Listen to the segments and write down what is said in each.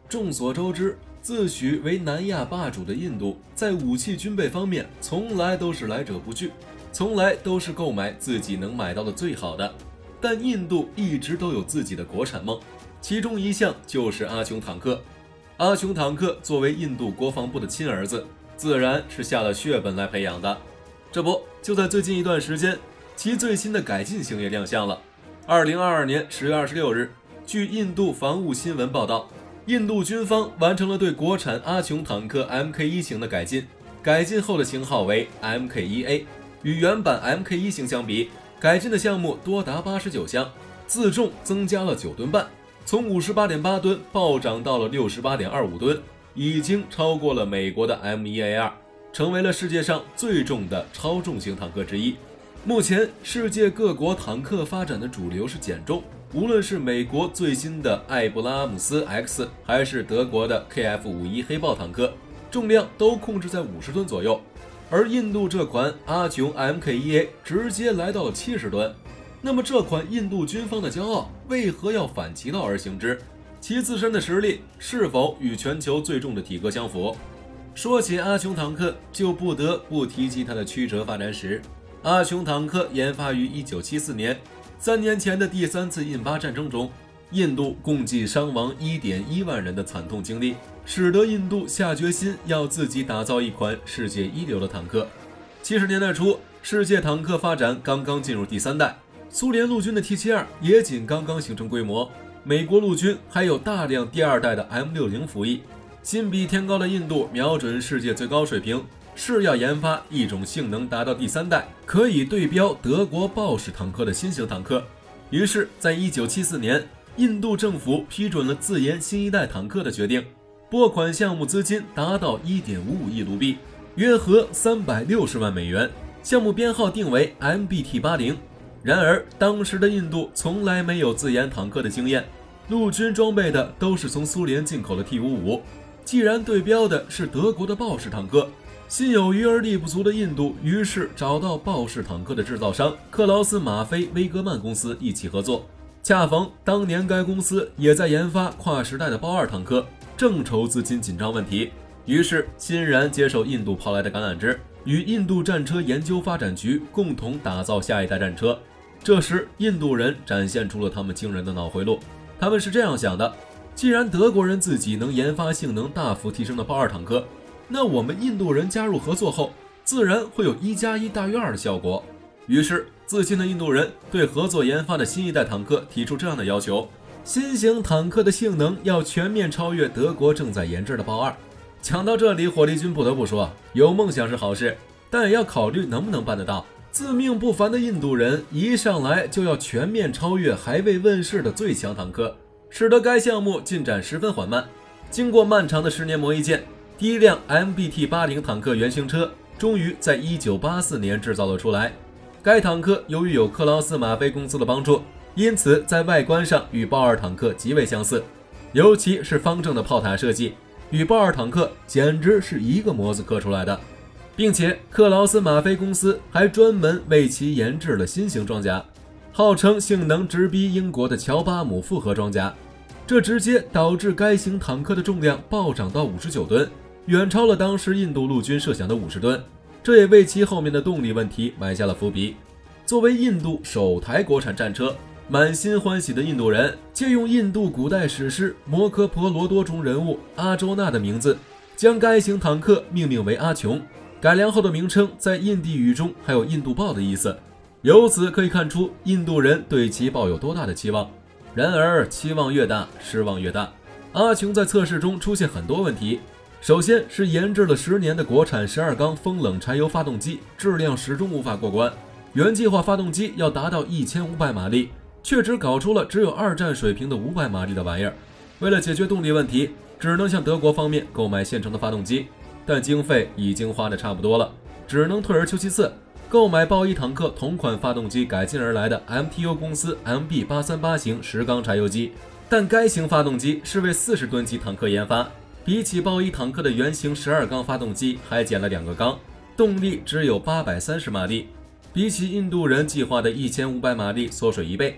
众所周知，自诩为南亚霸主的印度，在武器军备方面从来都是来者不拒，从来都是购买自己能买到的最好的。但印度一直都有自己的国产梦，其中一项就是阿琼坦克。阿琼坦克作为印度国防部的亲儿子，自然是下了血本来培养的。这不，就在最近一段时间，其最新的改进型也亮相了。2022年10月26日，据印度防务新闻报道，印度军方完成了对国产阿琼坦克 Mk1 型的改进，改进后的型号为 Mk1A， 与原版 Mk1 型相比，改进的项目多达89项，自重增加了9吨半，从58.8吨暴涨到了68.25吨，已经超过了美国的 M1A2， 成为了世界上最重的超重型坦克之一。目前世界各国坦克发展的主流是减重，无论是美国最新的艾布拉姆斯 X， 还是德国的 KF51 黑豹坦克，重量都控制在50吨左右，而印度这款阿琼 Mk1A 直接来到了70吨。那么这款印度军方的骄傲为何要反其道而行之？其自身的实力是否与全球最重的体格相符？说起阿琼坦克，就不得不提及它的曲折发展史。阿琼坦克研发于1974年，3年前的第3次印巴战争中，印度共计伤亡1.1万人的惨痛经历，使得印度下决心要自己打造一款世界一流的坦克。70年代初，世界坦克发展刚刚进入第3代，苏联陆军的 T72也仅刚刚形成规模，美国陆军还有大量第2代的 M60服役。心比天高的印度瞄准世界最高水平，是要研发一种性能达到第3代，可以对标德国豹式坦克的新型坦克。于是在1974年，印度政府批准了自研新一代坦克的决定，拨款项目资金达到 1.55 亿卢币，约合360万美元，项目编号定为 MBT-80。然而当时的印度从来没有自研坦克的经验，陆军装备的都是从苏联进口的 T55， 既然对标的是德国的豹式坦克，心有余而力不足的印度于是找到豹式坦克的制造商克劳斯马菲威格曼公司一起合作。恰逢当年该公司也在研发跨时代的豹2坦克，正愁资金紧张问题，于是欣然接受印度抛来的橄榄枝，与印度战车研究发展局共同打造下一代战车。这时印度人展现出了他们惊人的脑回路，他们是这样想的：既然德国人自己能研发性能大幅提升的豹2坦克，那我们印度人加入合作后，自然会有1+1大于2的效果。于是自信的印度人对合作研发的新一代坦克提出这样的要求：新型坦克的性能要全面超越德国正在研制的豹2。讲到这里，火力军不得不说，有梦想是好事，但也要考虑能不能办得到。自命不凡的印度人一上来就要全面超越还未问世的最强坦克，使得该项目进展十分缓慢。经过漫长的10年磨一剑，第一辆 MBT-80 坦克原型车终于在1984年制造了出来。该坦克由于有克劳斯马菲公司的帮助，因此在外观上与豹2坦克极为相似，尤其是方正的炮塔设计，与豹2坦克简直是一个模子刻出来的。并且克劳斯马菲公司还专门为其研制了新型装甲，号称性能直逼英国的乔巴姆复合装甲，这直接导致该型坦克的重量暴涨到59吨，远超了当时印度陆军设想的50吨，这也为其后面的动力问题埋下了伏笔。作为印度首台国产战车，满心欢喜的印度人借用印度古代史诗《摩诃婆罗多》中人物阿周那的名字，将该型坦克命名为阿琼。改良后的名称在印地语中还有印度豹的意思，由此可以看出印度人对其抱有多大的期望。然而期望越大，失望越大。阿琼在测试中出现很多问题，首先是研制了10年的国产12缸风冷柴油发动机质量始终无法过关，原计划发动机要达到1500马力，却只搞出了只有2战水平的500马力的玩意儿。为了解决动力问题，只能向德国方面购买现成的发动机，但经费已经花得差不多了，只能退而求其次，购买豹1坦克同款发动机改进而来的 MTU 公司 MB838 型10缸柴油机。但该型发动机是为40吨级坦克研发，比起豹1坦克的原型12缸发动机还减了2个缸，动力只有830马力，比起印度人计划的1500马力缩水1倍。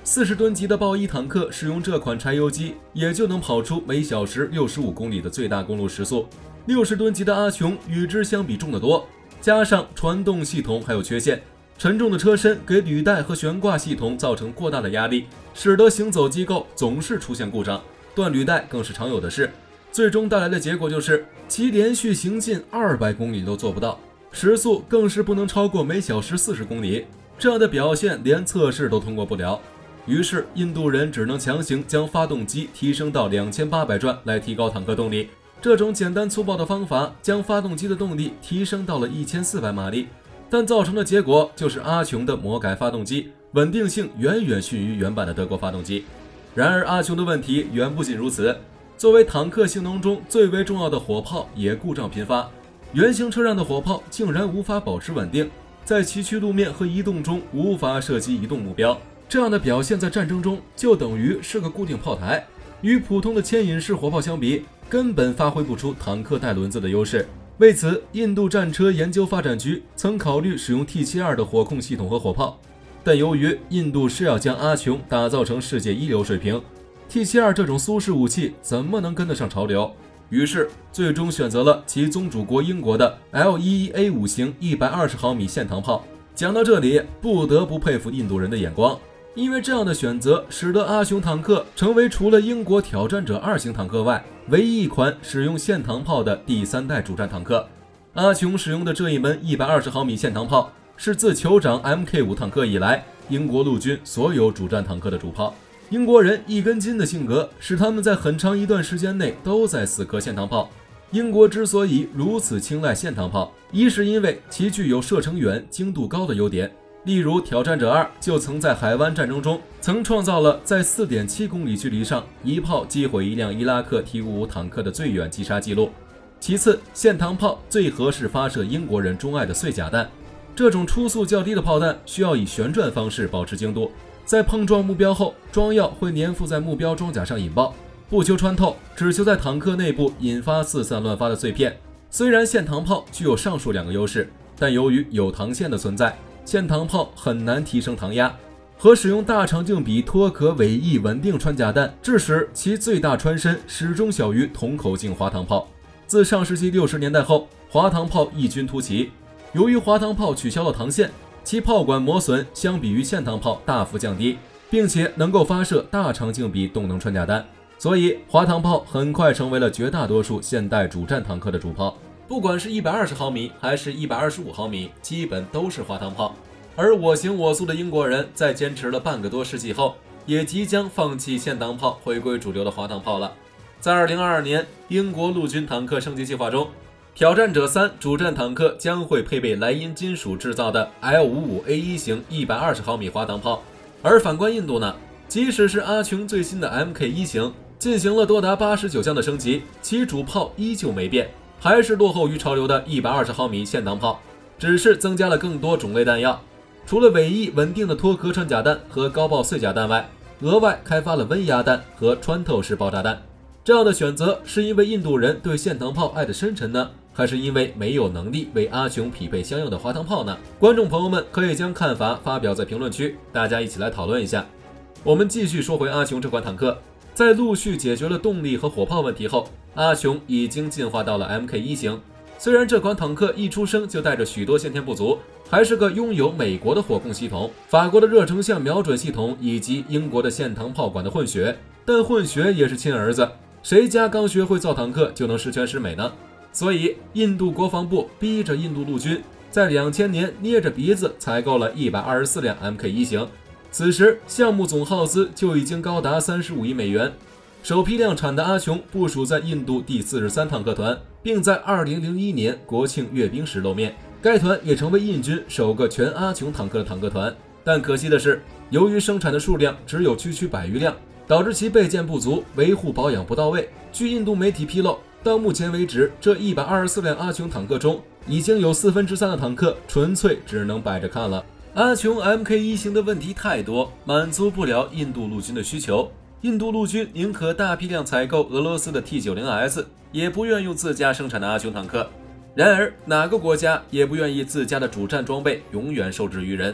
40吨级的豹一坦克使用这款柴油机，也就能跑出每小时65公里的最大公路时速。60吨级的阿琼与之相比重得多，加上传动系统还有缺陷，沉重的车身给履带和悬挂系统造成过大的压力，使得行走机构总是出现故障，断履带更是常有的事。最终带来的结果就是其连续行进200公里都做不到，时速更是不能超过每小时40公里，这样的表现连测试都通过不了。于是印度人只能强行将发动机提升到2800转来提高坦克动力。这种简单粗暴的方法将发动机的动力提升到了1400马力，但造成的结果就是阿琼的魔改发动机稳定性远远逊于原版的德国发动机。然而阿琼的问题远不仅如此，作为坦克性能中最为重要的火炮也故障频发，原型车上的火炮竟然无法保持稳定，在崎岖路面和移动中无法射击移动目标，这样的表现在战争中就等于是个固定炮台，与普通的牵引式火炮相比，根本发挥不出坦克带轮子的优势。为此，印度战车研究发展局曾考虑使用 T72 的火控系统和火炮，但由于印度是要将阿琼打造成世界一流水平， T72 这种苏式武器怎么能跟得上潮流？于是最终选择了其宗主国英国的 L11A5 型120毫米线膛炮。讲到这里，不得不佩服印度人的眼光，因为这样的选择使得阿琼坦克成为除了英国挑战者2型坦克外唯一一款使用线膛炮的第3代主战坦克。阿琼使用的这一门120毫米线膛炮是自酋长 Mk5 坦克以来英国陆军所有主战坦克的主炮。英国人一根筋的性格使他们在很长一段时间内都在死磕线膛炮。英国之所以如此青睐线膛炮，一是因为其具有射程远、精度高的优点，例如挑战者2就曾在海湾战争中创造了在 4.7 公里距离上一炮击毁一辆伊拉克 T55 坦克的最远击杀记录。其次，线膛炮最合适发射英国人钟爱的碎甲弹，这种初速较低的炮弹需要以旋转方式保持精度，在碰撞目标后，装药会粘附在目标装甲上引爆，不求穿透，只求在坦克内部引发四散乱发的碎片。虽然线膛炮具有上述2个优势，但由于有膛线的存在，线膛炮很难提升膛压，和使用大长径比脱壳尾翼稳定穿甲弹，致使其最大穿身始终小于同口径滑膛炮。自上世纪60年代后，滑膛炮异军突起，由于滑膛炮取消了膛线，其炮管磨损相比于线膛炮大幅降低，并且能够发射大长径比动能穿甲弹，所以滑膛炮很快成为了绝大多数现代主战坦克的主炮。不管是120毫米还是125毫米，基本都是滑膛炮。而我行我素的英国人在坚持了半个多世纪后，也即将放弃线膛炮，回归主流的滑膛炮了。在2022年英国陆军坦克升级计划中，挑战者3主战坦克将会配备莱茵金属制造的 L55A1 型120毫米滑膛炮。而反观印度呢，即使是阿琼最新的 Mk1 型进行了多达89项的升级，其主炮依旧没变，还是落后于潮流的120毫米线膛炮，只是增加了更多种类弹药。除了尾翼稳定的脱壳穿甲弹和高爆碎甲弹外，额外开发了温压弹和穿透式爆炸弹。这样的选择是因为印度人对线膛炮爱得深沉呢，还是因为没有能力为阿琼匹配相应的滑膛炮呢？观众朋友们可以将看法发表在评论区，大家一起来讨论一下。我们继续说回阿琼这款坦克，在陆续解决了动力和火炮问题后，阿琼已经进化到了 Mk1 型。虽然这款坦克一出生就带着许多先天不足，还是个拥有美国的火控系统、法国的热成像瞄准系统以及英国的线膛炮管的混血，但混血也是亲儿子，谁家刚学会造坦克就能十全十美呢？所以印度国防部逼着印度陆军在2000年捏着鼻子采购了124辆 Mk1 型，此时项目总耗资就已经高达35亿美元。首批量产的阿琼部署在印度第43坦克团，并在2001年国庆阅兵时露面。该团也成为印军首个全阿琼坦克的坦克团，但可惜的是，由于生产的数量只有区区100余辆，导致其备件不足，维护保养不到位。据印度媒体披露，到目前为止，这124辆阿琼坦克中，已经有3/4的坦克纯粹只能摆着看了。阿琼 Mk1 型的问题太多，满足不了印度陆军的需求。印度陆军宁可大批量采购俄罗斯的 T90S， 也不愿用自家生产的阿琼坦克。然而，哪个国家也不愿意自家的主战装备永远受制于人。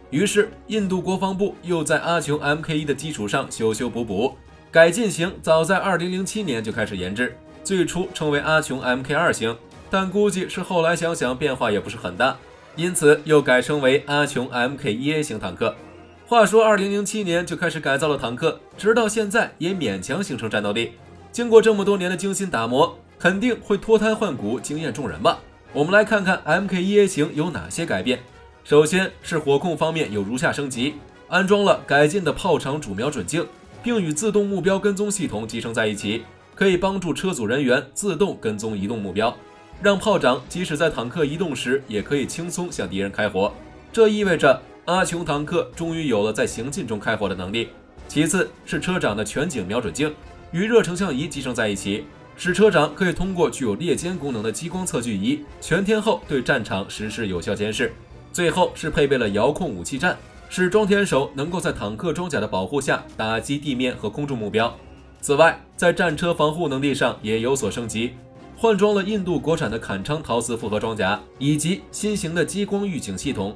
于是，印度国防部又在阿琼 Mk1 的基础上修修补补，改进型早在2007年就开始研制，最初称为阿琼 Mk2 型，但估计是后来想想变化也不是很大，因此又改称为阿琼 Mk1A 型坦克。话说2007年就开始改造了坦克，直到现在也勉强形成战斗力。经过这么多年的精心打磨，肯定会脱胎换骨，惊艳众人吧。我们来看看 Mk1A 型有哪些改变。首先是火控方面有如下升级，安装了改进的炮场主瞄准镜，并与自动目标跟踪系统集成在一起，可以帮助车组人员自动跟踪移动目标，让炮长即使在坦克移动时也可以轻松向敌人开火。这意味着阿琼坦克终于有了在行进中开火的能力。其次是车长的全景瞄准镜，与热成像仪集成在一起，使车长可以通过具有猎监功能的激光测距仪全天候对战场实施有效监视。最后是配备了遥控武器站，使装填手能够在坦克装甲的保护下打击地面和空中目标。此外，在战车防护能力上也有所升级，换装了印度国产的坎昌陶瓷复合装甲，以及新型的激光预警系统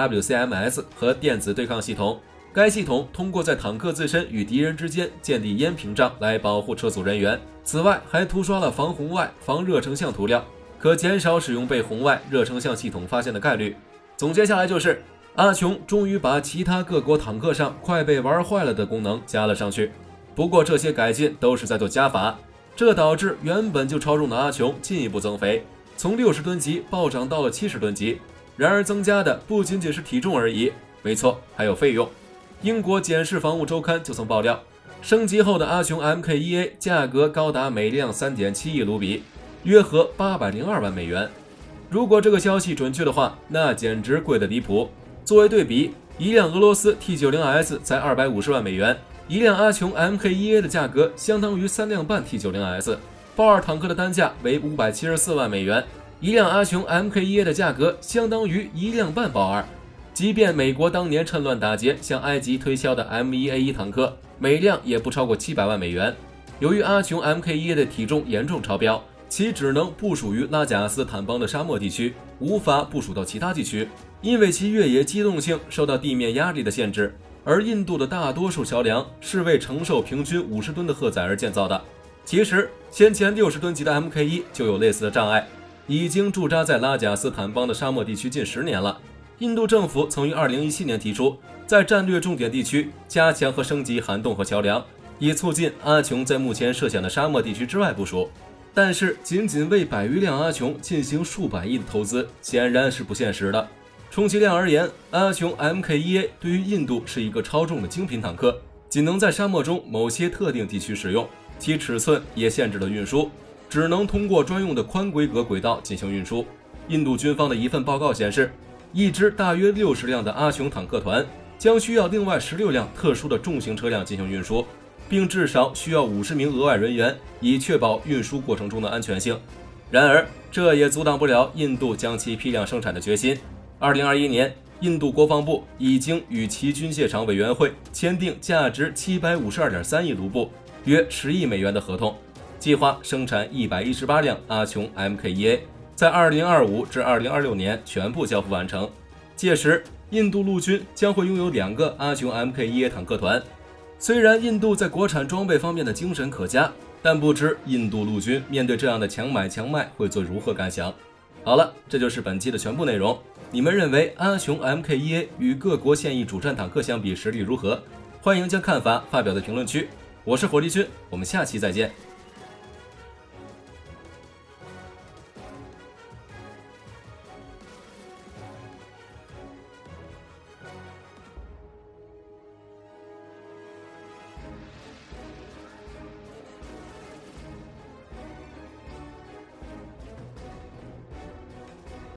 LWCMS 和电子对抗系统。该系统通过在坦克自身与敌人之间建立烟屏障来保护车组人员。此外，还涂刷了防红外、防热成像涂料，可减少使用被红外、热成像系统发现的概率。总结下来就是，阿琼终于把其他各国坦克上快被玩坏了的功能加了上去。不过这些改进都是在做加法，这导致原本就超重的阿琼进一步增肥，从60吨级暴涨到了70吨级。然而增加的不仅仅是体重而已，没错，还有费用。英国简氏防务周刊就曾爆料，升级后的阿琼 Mk1A 价格高达每辆3.7亿卢比，约合802万美元。如果这个消息准确的话，那简直贵得离谱。作为对比，一辆俄罗斯 T90S 才250万美元，一辆阿琼 Mk1A 的价格相当于3辆半 T90S。豹二坦克的单价为574万美元，一辆阿琼 Mk1A 的价格相当于1辆半豹二。即便美国当年趁乱打劫向埃及推销的 M1A1 坦克，每辆也不超过700万美元。由于阿琼 Mk1A 的体重严重超标，其只能部署于拉贾斯坦邦的沙漠地区，无法部署到其他地区，因为其越野机动性受到地面压力的限制。而印度的大多数桥梁是为承受平均50吨的荷载而建造的。其实，先前60吨级的 Mk1 就有类似的障碍，已经驻扎在拉贾斯坦邦的沙漠地区近10年了。印度政府曾于2017年提出，在战略重点地区加强和升级涵洞和桥梁，以促进阿琼在目前设想的沙漠地区之外部署。但是，仅仅为100余辆阿琼进行数百亿的投资，显然是不现实的。充其量而言，阿琼 Mk1A 对于印度是一个超重的精品坦克，仅能在沙漠中某些特定地区使用，其尺寸也限制了运输，只能通过专用的宽规格轨道进行运输。印度军方的一份报告显示，一支大约60辆的阿琼坦克团将需要另外16辆特殊的重型车辆进行运输，并至少需要50名额外人员，以确保运输过程中的安全性。然而，这也阻挡不了印度将其批量生产的决心。2021年，印度国防部已经与其军械厂委员会签订价值752.3亿卢布（约10亿美元）的合同，计划生产118辆阿琼 Mk1A， 在2025至2026年全部交付完成。届时，印度陆军将会拥有2个阿琼 Mk1A 坦克团。虽然印度在国产装备方面的精神可嘉，但不知印度陆军面对这样的强买强卖会做如何感想。好了，这就是本期的全部内容。你们认为阿琼 Mk1A 与各国现役主战坦克相比实力如何？欢迎将看法发表在评论区。我是火力军，我们下期再见。